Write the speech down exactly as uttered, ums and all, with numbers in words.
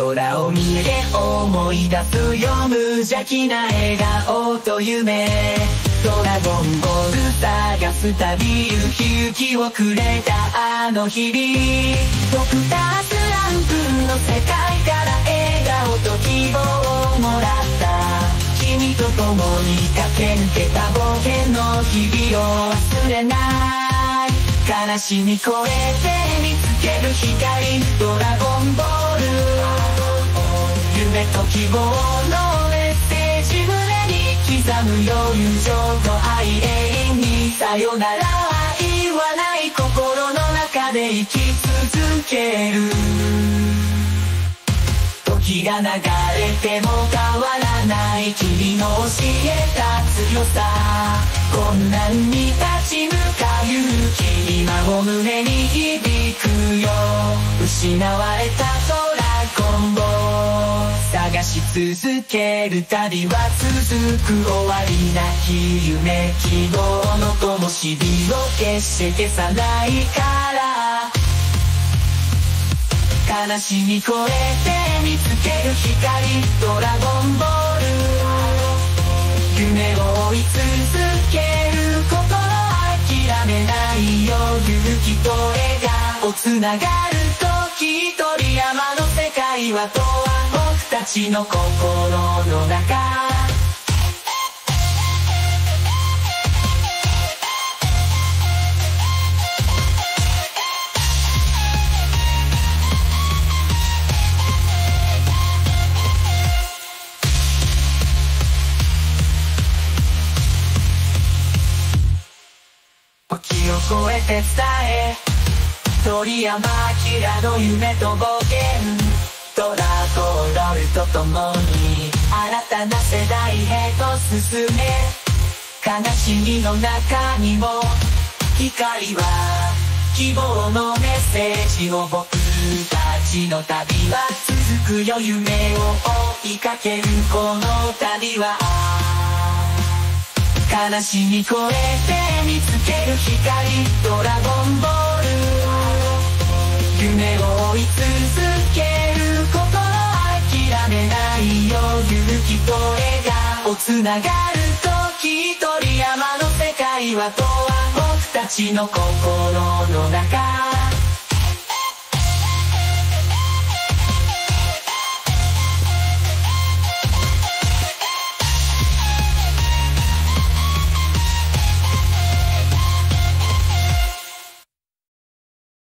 空を見て思い出すよ無邪気な笑顔と夢。ドラゴンボール探す旅、勇気をくれたあの日々。ドクタースランプの世界から笑顔と希望をもらった。君と共に駆け抜けた冒険の日々を忘れない。悲しみ越えて見つける光、ドラゴンボール。夢と希望のメッセージ、胸に刻むよ友情と愛、永遠にさよならは言わない心の中で生き続ける。時が流れても変わらない君の教えた強さ。困難に立ち向かう勇気、今も胸に響くよ。失われたドラゴンボール、探し続ける旅は続く。終わりなき夢、希望の灯火を決して消さないから。悲しみ越えて見つける光、ドラゴンボール。夢を追い続ける心、諦めないよ勇気と笑顔つながる時、鳥山の世界はとは僕たちの心の中。時を超えて伝え、鳥山明の夢と冒険。ドラゴンボールと共に新たな世代へと進め。悲しみの中にも光は希望のメッセージを。僕たちの旅は続くよ、夢を追いかけるこの旅は。悲しみ越えて見つける光、ドラゴンボール。夢を追い続ける心、諦めないよ勇気と笑顔つながる時、鳥山の世界はとは僕たちの心の中。